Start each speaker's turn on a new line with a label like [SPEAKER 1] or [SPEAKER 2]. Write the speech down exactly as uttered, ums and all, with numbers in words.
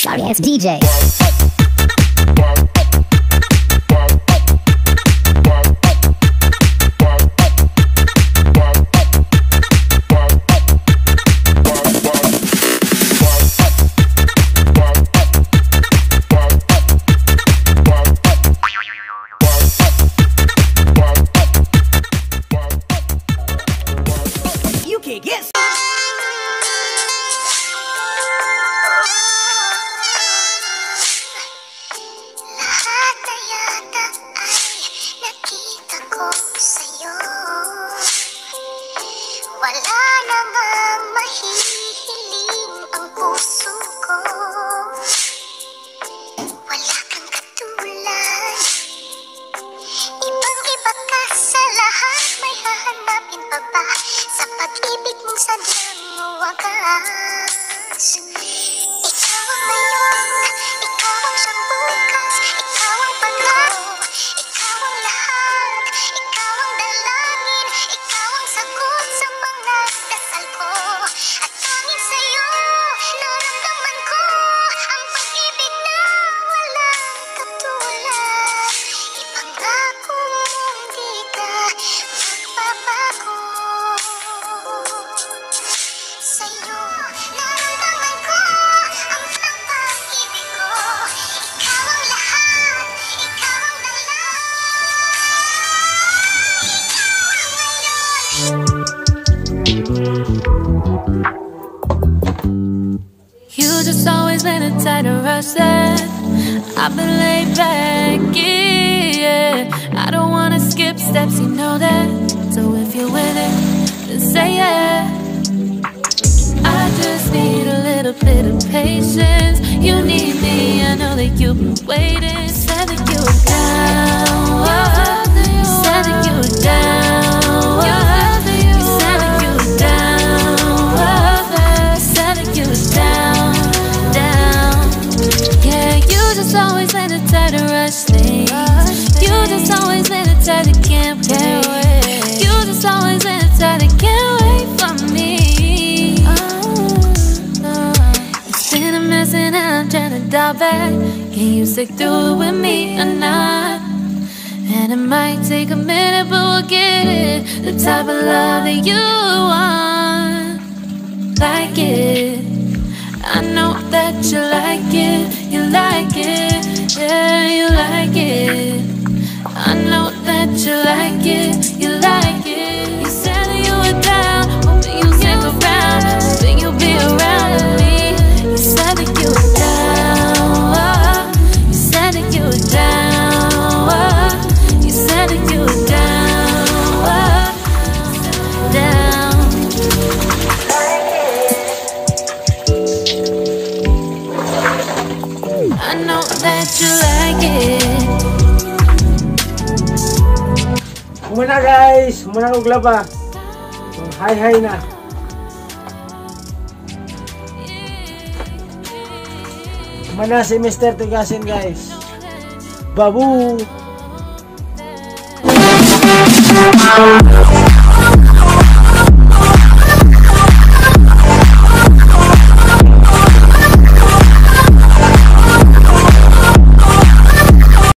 [SPEAKER 1] Sorry ass D J.
[SPEAKER 2] Yes. Lahat na yata ay nakita ko sa'yo. Wala namang mahihiling ang puso ko. Wala kang katulad. Ibang-iba ka sa lahat. May hahanapin pa ba sa pag-ibig mong sadyang wagas? Ikaw ang ngayon, ikaw ang siyang bukas, ikaw ang pangako, ikaw ang lahat, ikaw ang dalangin, ikaw ang sagot sa mga dasal ko. At tanging sa'yo, naramdaman ko ang pag-ibig na walang katulad. Ipangako mong di ka magbabago. Sa'yo, naramdaman ko ang pag-ibig ko. Ikaw ang lahat, ikaw ang dalang, ikaw ang ngayon.
[SPEAKER 3] You just always been a tight and rush that I've been laid back, yeah. I don't wanna skip steps, you know that. So if you're with it, then say yeah. I just need a little bit of patience. You need me, I know that you've been waiting. Said that you were down, oh. Said that you were down, oh. You said that you were down, oh. Said that you were down, down. Yeah, you just always been a tight and rush thing. You just always been a tight that can't wait. You just always been a tight that can't wait for me. It's been a mess and I'm trying to dial back. Can you stick through it with me or not? And it might take a minute, but we'll get it. The type of love that you want, like it. I know that you like it, you like it, yeah, you like it. I know that you like it, you like it. You said that you were down, hoping you stick around, hoping you'll be around with me. You said that you were down, oh. You said that you were down, oh. You said that you were down, oh. Down. I know that you like it.
[SPEAKER 4] Muna guys, muna kong glaba. Hi hi na. Mana si Mister Tigasin guys. Babu.